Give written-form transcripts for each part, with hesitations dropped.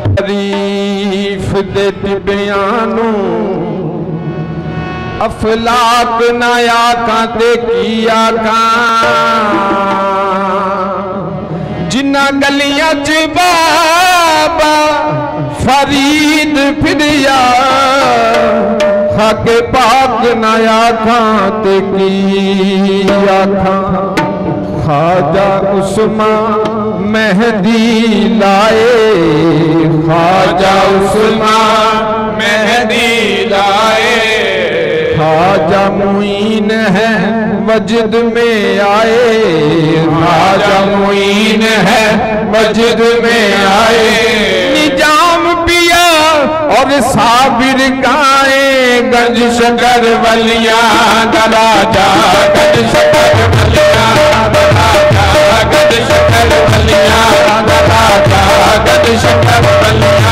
तारीफ देती बयानू अफलाक नाया काते किया का जिन्ना गलियां च बाबा फरीद फिरिया खाके पाक नाया खाते किया खा ख्वाजा उस्मान मेहदी लाए ख्वाजा उस्मान मेहदी लाए ख्वाजा मुईन है मस्जिद में आए ख्वाजा मुईन है मस्जिद में आए निजाम पिया और साबिर गाए गंज शकर वलिया राजा गंज शकर वलिया राजा गंज शकर वलिया राजा गंज शकर वलिया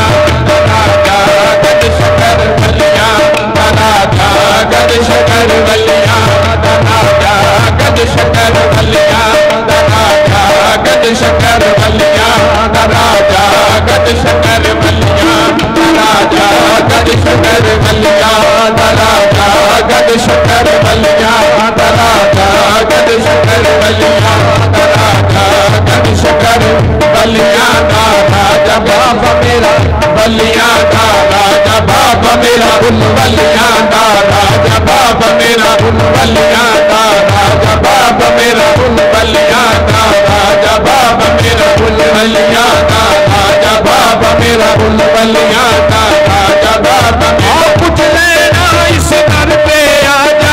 राजा गंज शकर वलिया राजा गंज शकर वलिया राजा गंज शकर वलिया राजा गंज शकर वलिया राजा गंज शकर वलिया राजा गंज शकर वलिया राजा गंज शकर वलिया राजा गंज शकर वलिया राजा गंज शकर वलिया राजा बाबा मेरा वलिया राजा बाबा मेरा वलिया राजा बाबा मेरा वलिया राजा बाबा मेरा वलिया राजा बाबा मेरा वलिया राजा बाबा मेरा वलिया राजा बाबा मेरा कुछ लेना इस दर पे आजा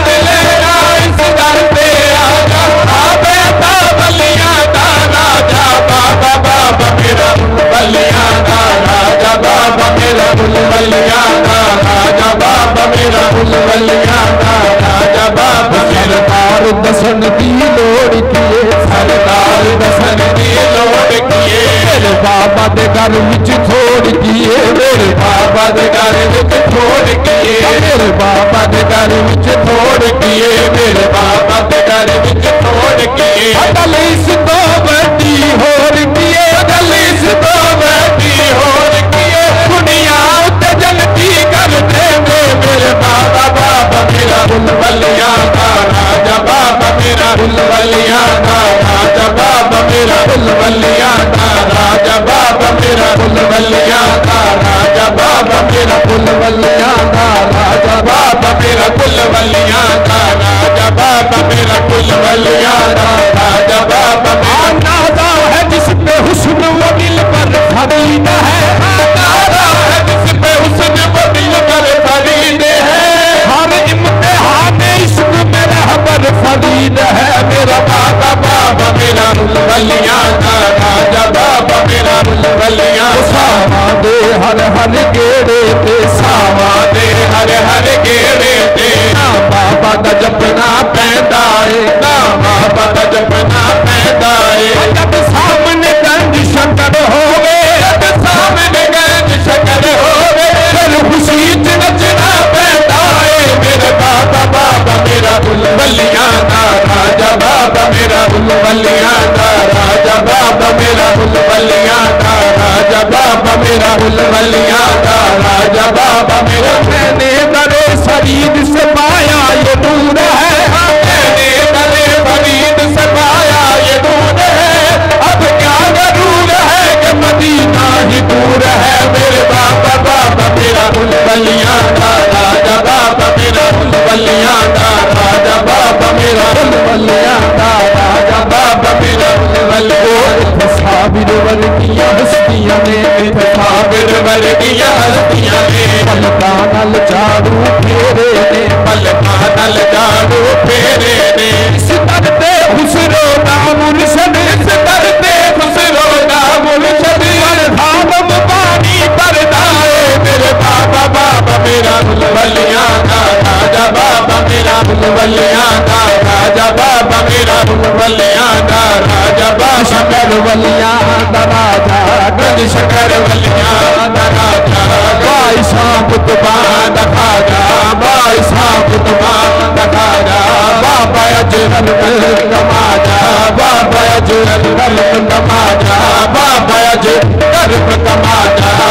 लेना इस दर पे आजा बेटा वलिया राजा बाबा बाबा मेरा वलिया राजा बाबा मेरा वलिया राजा बाबा मेरा वलिया राजा बाबा सरकार दसन दी लोड़ किए सरकार दसन दी लोड़ किए मेरे बाबा दे घर विच छोड़ किए मेरे बाबा दे घर विच छोड़ किए मेरे बाबा दे घर विच छोड़ किए मेरे बाबा दे घर विच छोड़ किए अदल इस तो बड़ी होर किए अदल इस तो बड़ी होर किए दुनिया उते जलती कर दे मेरे बाबा बाबा मेरा वलिया राजा बाबा मेरा वलिया राजा बाबा मेरा वलिया राजा बाबा मेरा वलिया राजा बाबा मेरा वलिया राजा बाबा मेरा वलिया राजा बाबा मेरा वलिया राजा बाबा नादा है जिस पे हुस्न वो दिल पर फरीद है नादा है जिस पे हुस्न वो दिल पर फरीद है हर इम्तिहान इश्क में रहबर फरीद है मेरा बाबा बाबा मेरा वलिया राजा बाबा मेरा वलिया सावा दे हर हर गेड़े ते सावा दे हर हर गेड़े ते ना बाबा दा जपना पैंदा है ना बाबा दा जपना पैंदा है जब सामने गंज शकर होवे जब सामने गंज शकर होवे फिर खुशी च नचना पैंदा है मेरे बाबा बाबा मेरा वलिया राजा बाबा मेरा वलिया राजा बाबा मेरा वलिया राजा बाबा मेरा वलिया राजा बाबा मेरा मैंने दरे फरीद से पाया ये नूर है मैंने दरे फरीद से पाया ये नूर है अब क्या जरूर है कि मदीना ही दूर है मेरे बाबा बाबा मेरा वलिया राजा बाबा मेरा वलिया राजा बाबा मेरा वलिया राजा बाबा मेरा वलिया साबिर वर्गियां हस्तियां ने साबिर वर्गियां हस्तियां ने पलका नल चारू फेरे ने पलका नल चारू फेरे ने इस दर पे खुसरो ना मुर्शद इस दर पे खुसरो ना मुर्शद धाम पानी परदाए मेरे बाबा बाबा मेरा वलिया राजा बाबा मेरा वलिया राजा बाबा मेरा वलिया राजा बाबा शकर वलिया राजा गंज शकर वलिया राजा बाई साहब तुबान खाजा बाई साहब तुबान खाजा बाबा अजरल कमाजा बाबा अजरल कमाजा बाबा अजरल कमाजा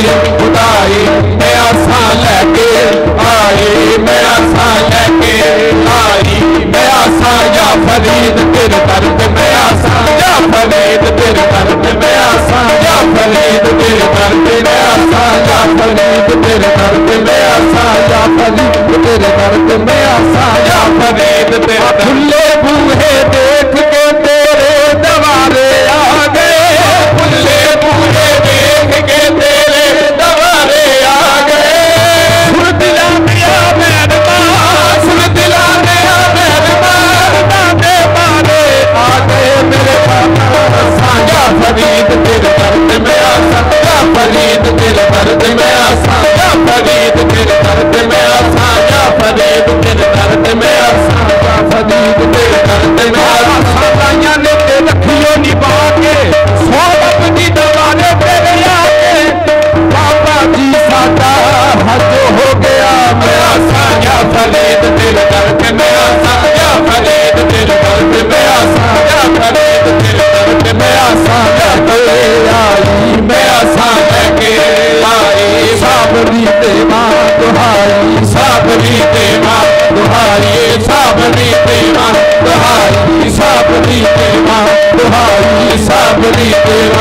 खुदाई मैं आसा लैके आई, मैं आसा लैके आई, मैं आसा या फरीद तेरे दर्द में आसा, या फरीद तेरे दर्द में आसा, या फरीद तेरे दर्द में आसा, या फरीद तेरे दर्द में आसा, या फरीद तेरे दर्द में आसा, या फरीद तेरे खुले बूहे देख के तेरे दरबारे आ गए, खुले बूहे देख के तेरे दरबारे आ गए। सुर दिला दिया मेहरबान, सुर दिला दिया मेहरबान, दादे मारे आ गए मेरे बाबा साया फरीद तेरे दर्द में आसा, या फरीद तेरे दर्द में आसा, या फरीद तेरे दर्द में आसा, या फरीद तेरे दर्द में आसा, या फरीद तेरे दर्द में आसा। लाइया ने ते रखियो निभा के सौरभ दी दवाने तेरे आके बाबा जी साडा हज हो गया। मैं आसा या फरीद तेरे दर्द में आसा, या फरीद तेरे दर्द में आसा, या फरीद तेरे दर्द में आसा लेके आई, मैं आसा लेके आई। साबरी तेरा दुहाई, साबरी तेरा दुहाई, साबरी तेरा दुहाई, साबरी तेरा दुहाई, साबरी तेरा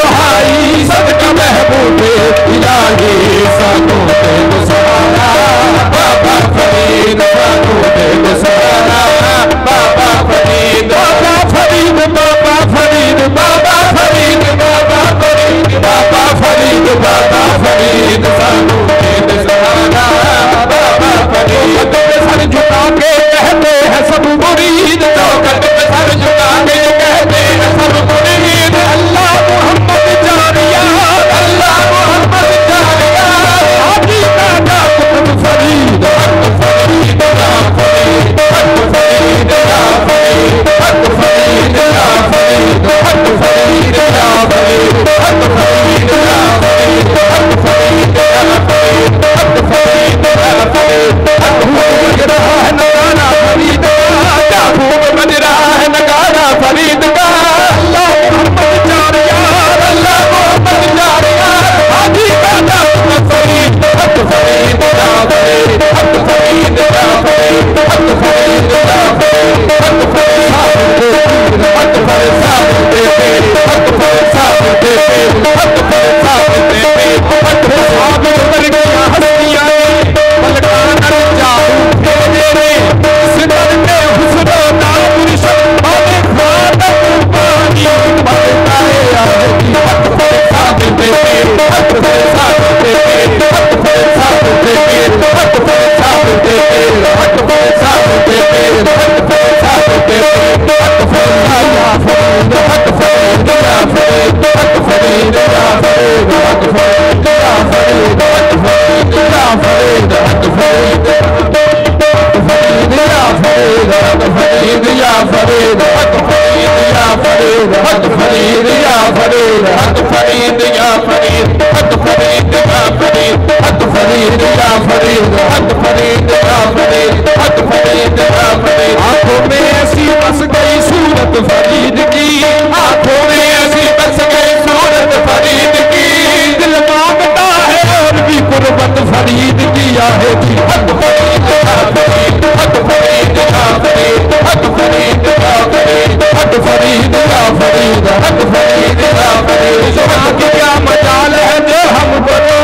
दुहाई। सदका महबूबे इलाही सानू दे सहारा, बाबा फरीद सानू दे सहारा, बाबा फरीद, बाबा फरीद, बाबा फरीद, बाबा फरीद, बाबा फरीद, बाबा फरीद, बाबा फरीद सानू दे सहारा, बाबा फरीद। सर झुका के कहते हैं सब मुरीद, चौखट पे सर झुका के कहते हैं सब मुरीद। अल्लाह मोहम्मद जारिया, अल्लाह मोहम्मद जारिया, हाजी दादा कुतुब फरीद, हक फरीद या फरीद, हक फरीद या फरीद, हक फरीद या फरीद, हक फरीद या फरीद, हक फरीद या फरीद, हक फरीद या फरीद, हक फरीद या फरीद। भूल रहा है नगारा फरीद का, क्या भूल रहा है नगारा फरीद का। अल्लाह मोहम्मद जारिया, अल्लाह मोहम्मद जारिया, हाजी दादा फरीद, हक फरीद या फरीद, हक फरीद या फरीद, हक फरीद या फरीद, हक फरीद हक फरीद साहब दे पीर, हक फरीद साहब दे पीर, हक फरीद साहब दे पीर, हक साहब उतर गया हस्तियां पलकान जादू फेरे रे, सिदर के हुस्न नाम रिश्त वाले खातम पानी बनता है आदि। हक फरीद साहब दे पीर, हक फरीद साहब दे पीर, हक फरीद साहब दे पीर, हक फरीद साहब दे पीर, हक फरीद साहब दे पीर, हक फरीद साहब दे पीर, हक फरीद या फरीद, हक फरीद या फरीद, हक फरीद या फरीद, हक फरीद या फरीद, हक फरीद या फरीद, हक फरीद या फरीद, हक फरीद या फरीद, हक फरीद या फरीद, हक फरीद या फरीद, हक फरीद या फरीद, हक फरीद या फरीद, हक फरीद या फरीद, हक फरीद या फरीद, हक फरीद या फरीद। आंखों में ऐसी बस गई सूरत फरीद की, आंखों में ऐसी बस गई सूरत फरीद की, दिल मांगता है और भी कुर्बत फरीद की आहे थी। हक फरीद या फरीद, हक फरीद या फरीद, हक फरीद या फरीद, हक फरीद या फरीद, हक फरीद या फरीद। क्या मजाल है जो हम बोलो